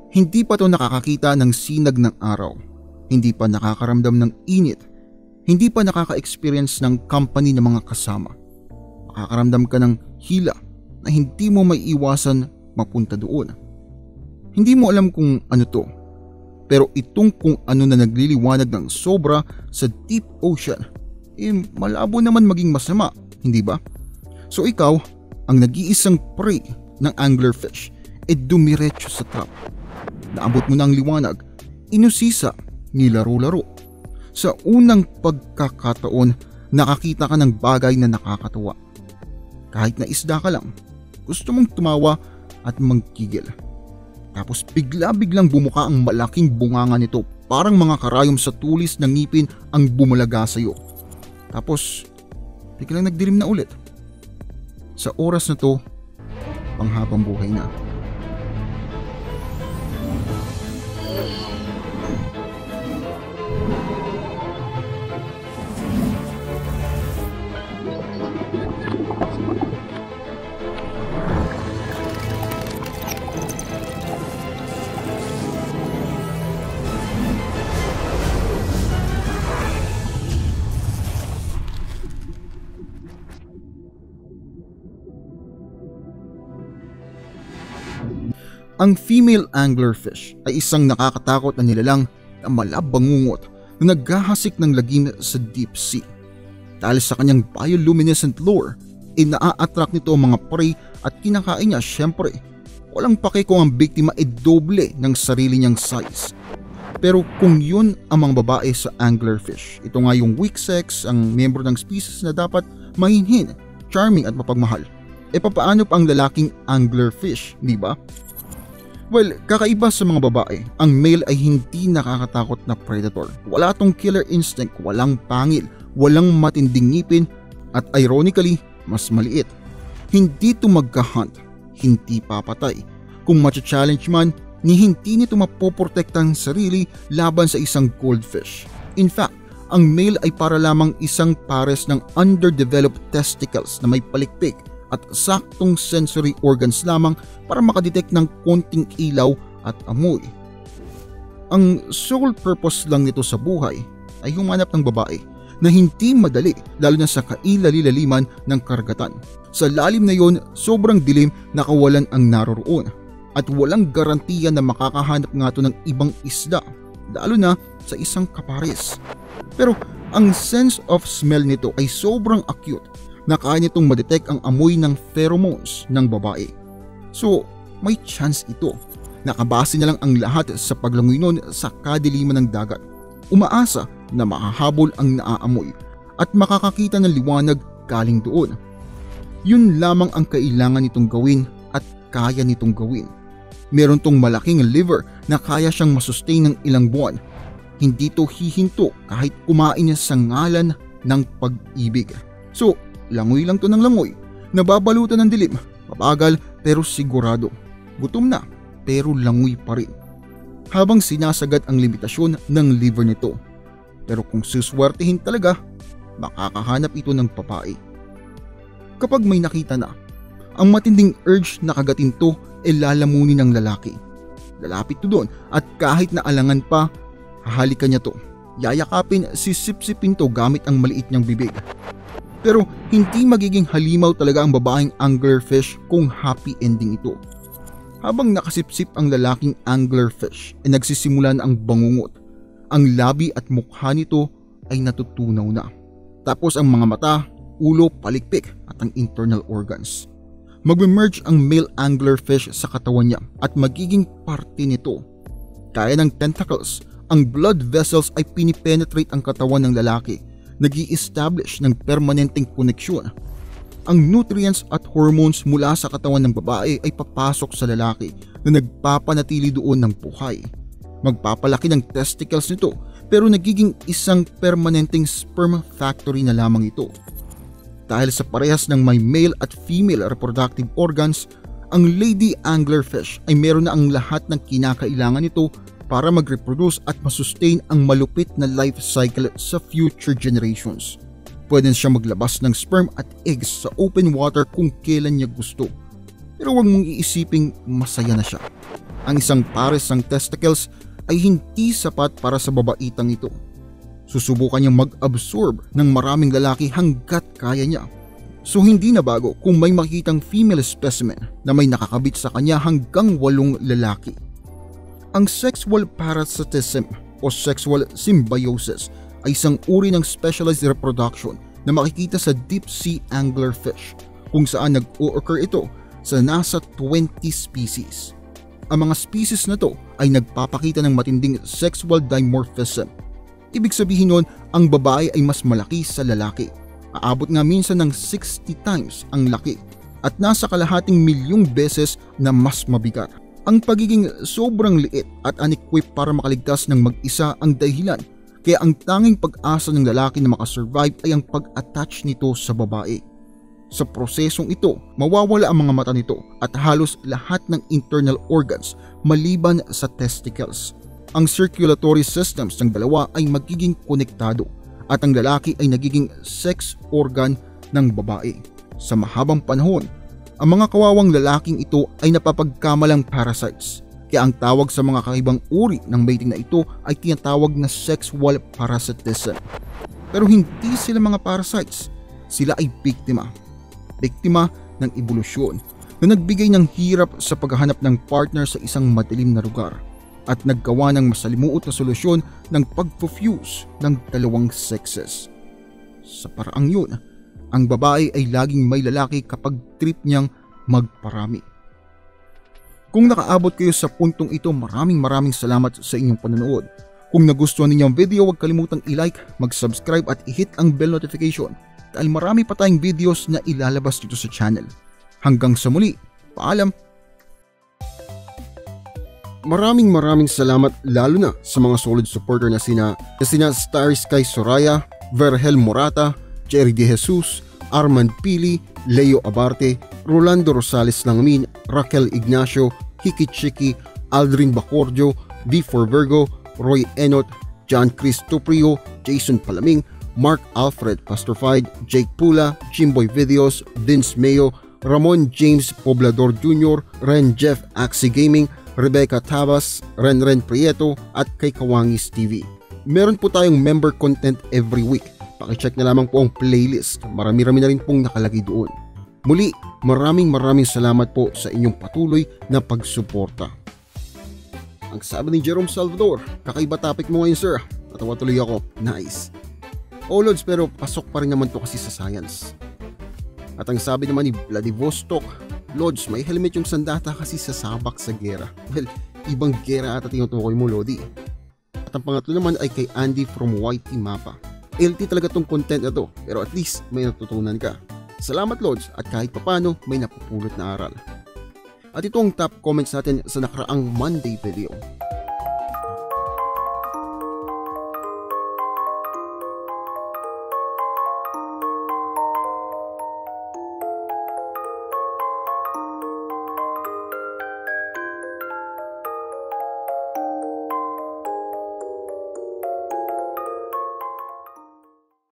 Hindi pa to nakakakita ng sinag ng araw. Hindi pa nakakaramdam ng init. Hindi pa nakaka-experience ng company ng mga kasama. Makakaramdam ka ng hila na hindi mo may iwasan mapunta doon. Hindi mo alam kung ano to. Pero itong kung ano na nagliliwanag ng sobra sa deep ocean, malabo naman maging masama, hindi ba? So ikaw, ang nag-iisang prey ng anglerfish, dumiretso sa trap. Naabot mo na ang liwanag, inusisa, nilaro-laro. Sa unang pagkakataon, nakakita ka ng bagay na nakakatuwa. Kahit na isda ka lang, gusto mong tumawa at magkigil. Tapos bigla-biglang bumuka ang malaking bunganga nito, parang mga karayom sa tulis ng ngipin ang bumulaga sa iyo. Tapos biglang nagdilim na ulit. Sa oras na to, panghabang buhay na. Ang female anglerfish ay isang nakakatakot na nilalang na malabangungot na naghahasik ng lagim sa deep sea. Dahil sa kanyang bioluminescent lure, naa-attract nito ang mga prey at kinakain niya. Syempre, walang pake kung ang biktima ay doble ng sarili niyang size. Pero kung yun ang mga babae sa anglerfish, ito nga yung weak sex, ang miyembro ng species na dapat mahinhin, charming at mapagmahal. Papaano pa ang lalaking anglerfish, di ba? Well, kakaiba sa mga babae, ang male ay hindi nakakatakot na predator. Wala tong killer instinct, walang pangil, walang matinding ngipin, at ironically, mas maliit. Hindi ito magka-hunt, hindi papatay. Kung matcha-challenge man, hindi nito mapoprotekta ang sarili laban sa isang goldfish. In fact, ang male ay para lamang isang pares ng underdeveloped testicles na may palikpik at saktong sensory organs lamang para makadetect ng konting ilaw at amoy. Ang sole purpose lang nito sa buhay ay humanap ng babae na hindi madali, lalo na sa kailali-laliman ng karagatan. Sa lalim na yon, sobrang dilim na kawalan ang naroroon at walang garantiya na makakahanap nga to ng ibang isda, lalo na sa isang kapares. Pero ang sense of smell nito ay sobrang acute na kaya nitong madetect ang amoy ng pheromones ng babae. So may chance ito. Nakabase na lang ang lahat sa paglangoy nun sa kadiliman ng dagat. Umaasa na mahahabol ang naaamoy at makakakita ng liwanag galing doon. Yun lamang ang kailangan nitong gawin at kaya nitong gawin. Meron tong malaking liver na kaya siyang masustain ng ilang buwan. Hindi to hihinto kahit kumain niya sa ngalan ng pag-ibig. So langoy lang to ng langoy, nababalutan ng dilim, mabagal pero sigurado. Gutom na pero langoy pa rin. Habang sinasagad ang limitasyon ng liver nito. Pero kung suswertehin talaga, makakahanap ito ng babae. Kapag may nakita na, ang matinding urge na kagatin to lalamunin ng lalaki. Lalapit to doon at kahit na alangan pa, hahalikan niya to. Yayakapin, sisip-sipin to gamit ang maliit niyang bibig. Pero hindi magiging halimaw talaga ang babaeng anglerfish kung happy ending ito. Habang nakasipsip ang lalaking anglerfish nagsisimula na ang bangungot. Ang labi at mukha nito ay natutunaw na. Tapos ang mga mata, ulo, palikpik at ang internal organs. Magme-merge ang male anglerfish sa katawan niya at magiging parte nito. Kaya ng tentacles, ang blood vessels ay pinipenetrate ang katawan ng lalaki. Nag-i-establish ng permanenteng koneksyon. Ang nutrients at hormones mula sa katawan ng babae ay papasok sa lalaki na nagpapanatili doon ng buhay. Magpapalaki ng testicles nito pero nagiging isang permanenteng sperm factory na lamang ito. Dahil sa parehas ng may male at female reproductive organs, ang lady anglerfish ay meron na ang lahat ng kinakailangan nito para mag-reproduce at masustain ang malupit na life cycle sa future generations. Pwede siya maglabas ng sperm at eggs sa open water kung kailan niya gusto. Pero huwag mong iisiping masaya na siya. Ang isang pares ng testicles ay hindi sapat para sa babaitang ito. Susubukan niyang mag-absorb ng maraming lalaki hanggat kaya niya. So hindi na bago kung may makikitang female specimen na may nakakabit sa kanya hanggang 8 lalaki. Ang sexual parasitism o sexual symbiosis ay isang uri ng specialized reproduction na makikita sa deep sea anglerfish kung saan nag-o-occur ito sa nasa 20 species. Ang mga species na to ay nagpapakita ng matinding sexual dimorphism. Ibig sabihin nun, ang babae ay mas malaki sa lalaki. Aabot nga minsan ng 60 times ang laki at nasa kalahating milyong beses na mas mabigat. Ang pagiging sobrang liit at unequipped para makaligtas ng mag-isa ang dahilan kaya ang tanging pag-asa ng lalaki na makasurvive ay ang pag-attach nito sa babae. Sa prosesong ito, mawawala ang mga mata nito at halos lahat ng internal organs maliban sa testicles. Ang circulatory systems ng dalawa ay magiging konektado at ang lalaki ay nagiging sex organ ng babae. Sa mahabang panahon, ang mga kawawang lalaking ito ay napapagkamalang parasites. Kaya ang tawag sa mga kakaibang uri ng mating na ito ay tinatawag na sexual parasitism. Pero hindi sila mga parasites, sila ay biktima ng ebolusyon na nagbigay ng hirap sa paghahanap ng partner sa isang madilim na lugar at naggawa ng masalimuot na solusyon ng pag-fuse ng dalawang sexes. Sa paraang yun, ang babae ay laging may lalaki kapag trip niyang magparami. Kung nakaabot kayo sa puntong ito, maraming salamat sa inyong panonood. Kung nagustuhan ninyo ang video, huwag kalimutang i-like, mag-subscribe at i-hit ang bell notification dahil marami pa tayong videos na ilalabas dito sa channel. Hanggang sa muli, paalam! Maraming salamat lalo na sa mga solid supporter na sina Starry Sky Soraya, Vergel Morata, Jerry De Jesus, Armand Pili, Leo Abarte, Rolando Rosales Langmin, Raquel Ignacio, Hiki Chiki, Aldrin Bacordio, V4 Virgo, Roy Enot, John Chris Tuprio, Jason Palaming, Mark Alfred Pastorfied, Jake Pula, Chimboy Videos, Vince Mayo, Ramon James Poblador Jr., Ren Jeff Axie Gaming, Rebecca Tabas, Ren Prieto at kay Kawangis TV. Meron po tayong member content every week. Pakicheck na lamang po ang playlist. Marami na rin pong nakalagay doon. Muli, maraming salamat po sa inyong patuloy na pagsuporta. Ang sabi ni Jerome Salvador, kakaiba topic mo ngayon sir. Natawa tuloy ako. Nice. Lods, pero pasok pa rin naman to kasi sa science. At ang sabi naman ni Vladivostok, Lods, may helmet yung sandata kasi sasabak sa gera. Well, ibang gera ata tinutukoy mo, Lodi. At ang pangatlo naman ay kay Andy from YT Mapa. LT talaga tong content na to, pero at least may natutunan ka. Salamat Lods, at kahit papano may napupulot na aral. At ito ang top comments natin sa nakaraang Monday video.